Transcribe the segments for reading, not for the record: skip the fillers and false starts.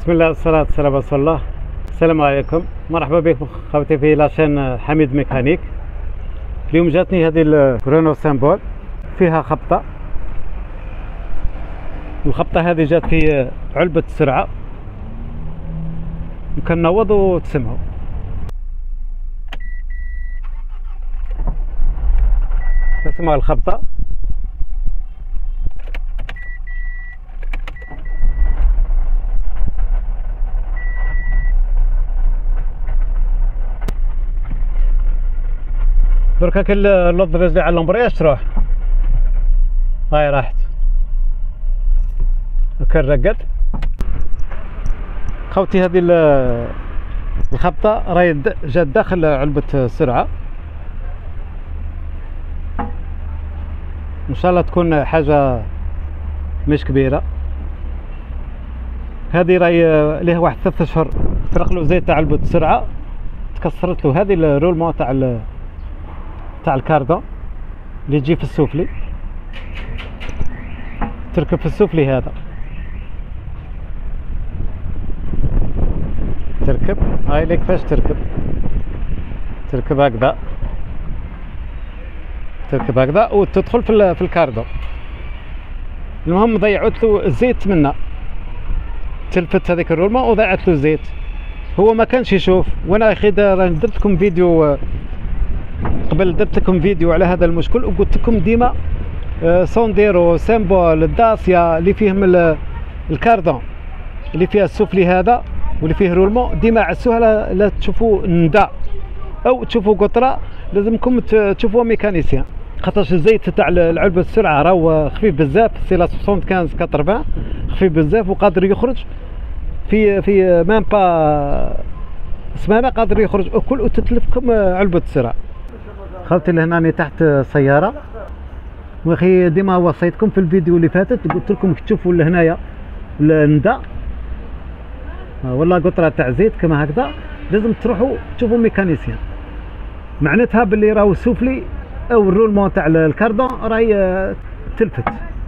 بسم الله والصلاة والسلام على رسول الله. السلام عليكم، مرحبا بكم خوتي في لاشين حميد ميكانيك. اليوم جاتني هذه الرونو سامبول فيها خبطة، الخبطة هذه جات في علبة السرعة وكنوض وتسمعوا. تسمعوا الخبطة، دركا كي اللوط رجلي على الامبرياج تروح، هاي راحت كنرقد. خوتي هذه الخبطة راهي جات داخل علبة السرعة، ان شاء الله تكون حاجة مش كبيرة. هذه راهي ليه واحد 3 اشهر فرق له زيت تاع علبة السرعة، تكسرت له هذه الرولمون تاع الكاردون اللي تجي في السفلي، تركب في السفلي هذا، تركب هاي ليك كيفاش تركب هكذا، تركب هكذا وتدخل في الكاردون. المهم ضيعت له الزيت منا، تلفت هذيك الرولمه وضيعت له الزيت، هو ما كانش يشوف. وانا اخي درت لكم فيديو قبل، درت لكم فيديو على هذا المشكل وقلت لكم ديما سونديرو سامبول الداسيا اللي فيهم الكاردون اللي فيها السفلي هذا واللي فيه رولمون، ديما عسوها لا تشوفوا ندى او تشوفوا قطره، لازمكم تشوفوا ميكانيسيان، خاطرش الزيت تاع العلبه السرعه راهو خفيف بزاف، سي لا 75 80 خفيف بزاف وقادر يخرج في مام با سمانه، قادر يخرج اكل وتتلفكم علبه السرعه. خالتي لهنا تحت سياره، واخي ديما وصيتكم في الفيديو اللي فاتت، قلت لكم تشوفوا لهنايا الندى والله قطره تاع زيت كما هكذا، لازم تروحوا تشوفوا ميكانيسيان، معناتها باللي راهو السفلي او الرولمون تاع الكاردون راهي تلفت.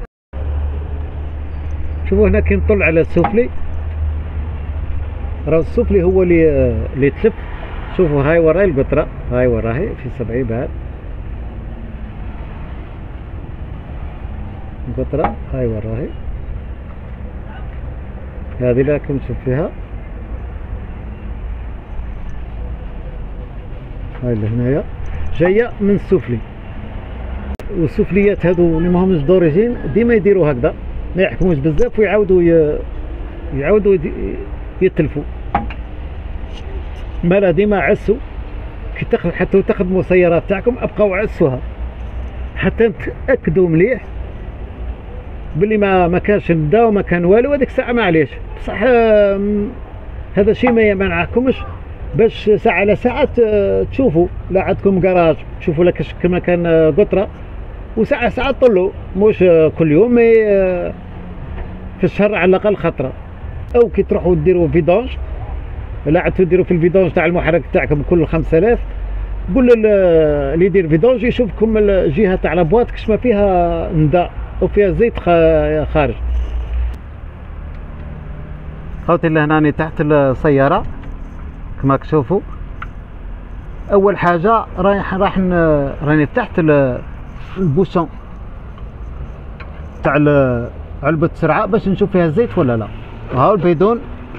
شوفوا هنا كي نطل على السفلي، راه السفلي هو اللي تلف. شوفوا هاي وراي القطره، هاي وراهي في 70 بعد القطره، هاي وراهي هذه لكم نشوف فيها، هاي اللي هنايا جايه من السفلي. والسفليات هذو اللي ماهمش دوريجين ديما يديروا هكذا، ما يحكموش بزاف ويعاودوا يتلفوا. مالا ديما عسوا كي حتى تخدموا السيارات تاعكم، ابقاو عسوها حتى تاكدوا مليح باللي ما كانش ندى وما كان والو. هذيك الساعه معليش بصح هذا الشيء ما يمنعكمش باش ساعه على ساعه تشوفوا، لا عندكم كراج تشوفوا لك كما كان قطره، وساعه ساعه طلوا، مش كل يوم في الشهر على الاقل خطره. او كي تروحوا ديروا فيدونج، لا عاد تديروا في الفيدونج تاع المحرك تاعكم كل 5000، قول اللي يدير فيدونج يشوفكم الجهه تاع لابواط كش ما فيها ندى او فيها زيت خارج. خوتي اللي هناني تحت السياره كما تشوفوا، اول حاجه راني تحت البوشون تاع علبه السرعه باش نشوف فيها الزيت ولا لا. هاو البيدون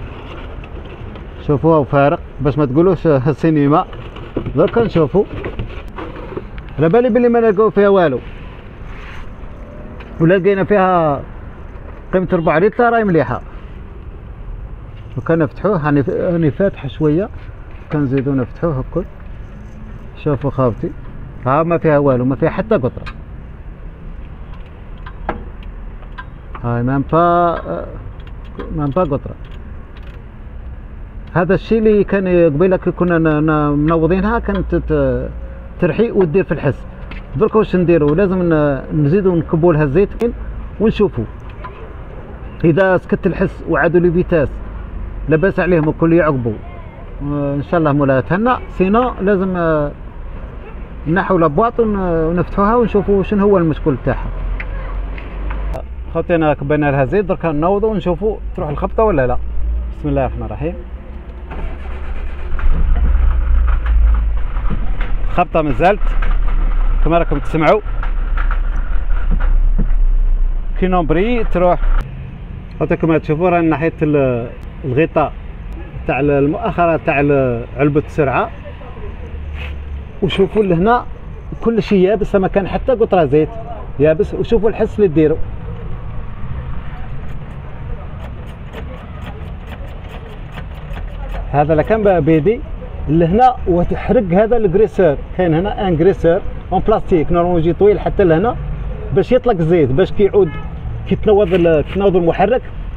شوفوها فارق باش ما تقولوش السينما. دركا نشوفوا، على بالي بلي ما نلقاو فيها والو، ولا لقينا فيها قيمه 4 لتر راهي مليحه. وكان نفتحوه، هاني فاتح شويه، كنزيدو نفتحوه الكل. شوفوا خاوتي، ها ما فيها والو، ما فيها حتى قطره، هاي مام با قطره. هذا الشيء اللي كان قبيله كي كنا منوضينها كانت ترحي ودير في الحس. درك واش نديرو، لازم نزيدو نكبوا لها الزيت ونشوفوا اذا سكت الحس وعادوا لي فيتاس لاباس عليهم الكل يعقبوا ان شاء الله مولاها تهنى. سينو لازم نحو لابواط ونفتحوها ونشوفوا شنو هو المشكل تاعها. خاطينا كبينا لها زيت، درك نوضوا ونشوفوا تروح الخبطه ولا لا. بسم الله الرحمن الرحيم. خبطة مازالت كما راكم تسمعوا كي نومبري تروح. كما تشوفوا راه ناحية الغطاء تاع المؤخرة تاع علبة السرعة، وشوفوا لهنا كل شيء يابس، ما كان حتى قطرة زيت يابس. وشوفوا الحس اللي ديروا، هذا لكان بيدي لهنا وتحرق هذا الجريسور. كاين هنا ان جريسور اون بلاستيك نورمالمون يجي طويل حتى لهنا باش يطلق الزيت، باش كيعود كي تنوض المحرك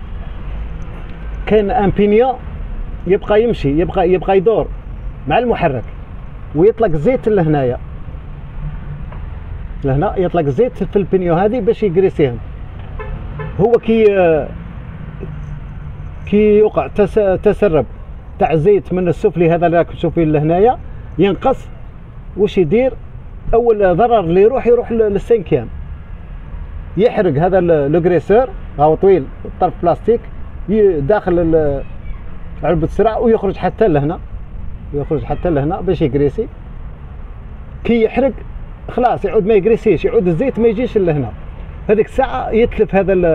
كاين ان بينيون يبقى يمشي، يبقى يدور مع المحرك ويطلق الزيت لهنايا. لهنا يطلق الزيت في البينيون هذه باش يجريسيهم. هو كي يوقع تسرب تاع الزيت من السفلي هذا اللي راكم تشوفين لهنايا ينقص، واش يدير؟ اول ضرر اللي يروح للسنكيام، يحرق هذا الجريسور هاو طويل طرف بلاستيك داخل علبة السرعة ويخرج حتى لهنا، باش يجريسي. كي يحرق خلاص يعود ما يجريسيش، يعود الزيت ما يجيش لهنا. هذيك الساعة يتلف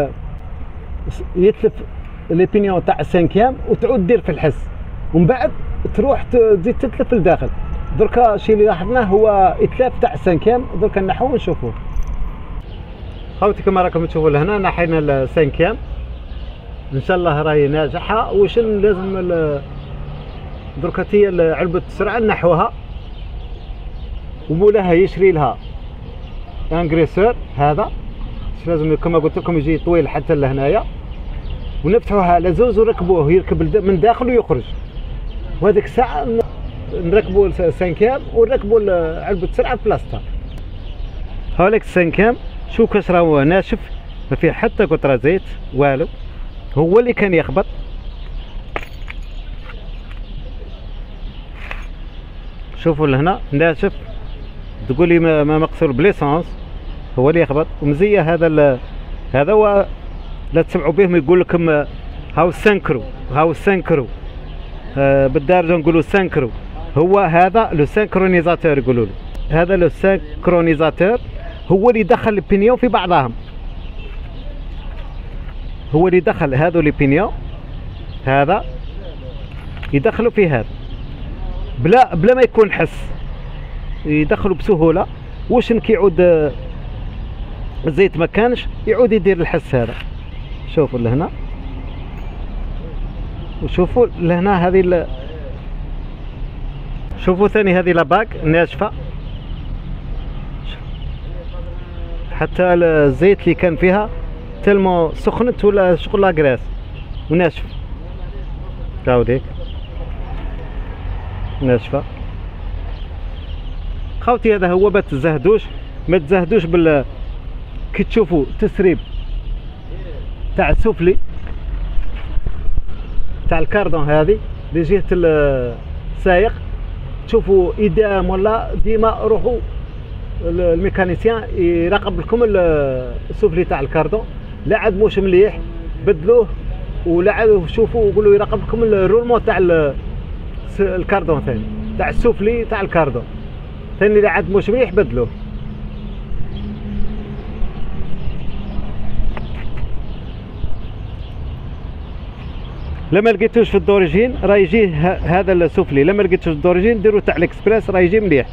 يتلف لي بينيون تاع السنكيام وتعود دير في الحس، ومن بعد تروح تزيد تتلف لداخل. دركا الشيء اللي لاحظناه هو اتلاف تاع السنكيام، دركا نحو ونشوفوه. خوتي كما راكم تشوفوا لهنا نحينا السنكيام، ان شاء الله راهي ناجحه. واش لازم دركا هي علبة السرعة نحوها ومولاها يشري لها انغريسور. هذا لازم كما قلت لكم يجي طويل حتى لهنايا، ونفتحوها على زوز ونركبوه يركب من داخل ويخرج. وهذيك الساعة نركبوا السنكيام ونركبوا علبة السرعة بلاصتها. هاوليك السنكيام شو كاش راهو ناشف، ما فيه حتى قطرة زيت والو، هو اللي كان يخبط. شوفوا لهنا ناشف، تقولي ما مقصور بليسانس، هو اللي يخبط. ومزيه هذا هو لا تسمعوا بهم يقول لكم هاو السنكرو بالدارجه نقولوا سانكرو. هو هذا لو سانكرونيزاتور يقولوا له، هذا لو سانكرونيزاتور هو اللي دخل البينيون في بعضهم، هو اللي دخل هذو لي بينيون هذا يدخلوا في هذا بلا ما يكون حس، يدخلوا بسهوله. واش كيعود الزيت ما كانش يعود يدير الحس هذا. شوفوا لهنا وشوفوا لهنا هذه شوفوا ثاني هذه لاباك ناشفه، حتى الزيت اللي كان فيها تلمو سخنت ولا شغل لاكراس وناشف. تعاوديك ناشفه. خوتي هذا هو، ما تزهدوش كي تشوفوا تسريب تاع السفلي تاع الكاردون هذه لجهة السائق، تشوفوا إدام ولا ديما روحوا الميكانيسيان يراقب لكم السفلي تاع الكاردون. لا عاد موش مليح بدلوه، ولا عاد شوفوا وقولوا يراقب لكم الرولمون تاع الكاردون ثاني تاع السفلي تاع الكاردون ثاني، لا عاد موش مليح بدلوه. لما لقيتوش في الدوريجين راه يجي هذا السفلي، لما لقيتوش في الدوريجين ديروا تاع الاكسبريس راه يجي مليح.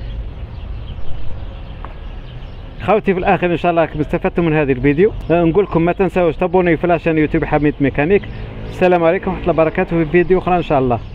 خوتي في الاخر ان شاء الله راكم استفدتوا من هذا الفيديو. نقول لكم ما تنساوش تابونيو في لاشين يوتيوب حميد ميكانيك. السلام عليكم ورحمه الله وبركاته، في فيديو اخرى ان شاء الله.